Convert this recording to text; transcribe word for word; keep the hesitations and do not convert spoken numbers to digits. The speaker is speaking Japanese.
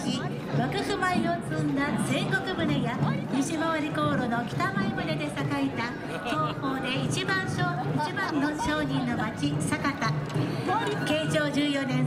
し、幕府米を積んだ戦国船や西回り航路の北前船で栄えた東方で一番商一番の商人の町酒田。慶長じゅうよねん